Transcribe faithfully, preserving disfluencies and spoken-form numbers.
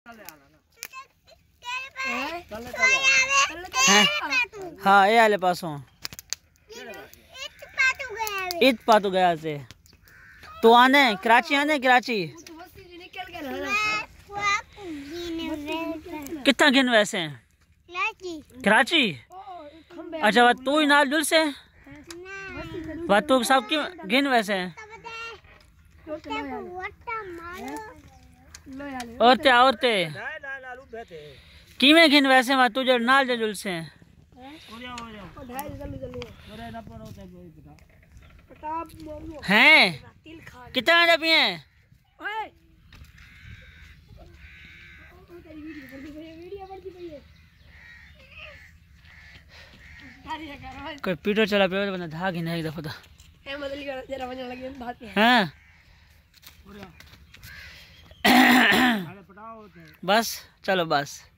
हाँ ये आले पासों इत पातू गया से तो आने कराची आने कराची कितना गिन वैसे कराची। अच्छा वह तू ही नाल जुल से वह तू सब की गिन वैसे औरतें औरतें किमें गिन वैसे वह तू जो नाल जो जुल से हैं कितना अंडा पिए कोई पीटर चला पे बंदा धाग ही नहीं एक दफा तो हाँ बस चलो बस।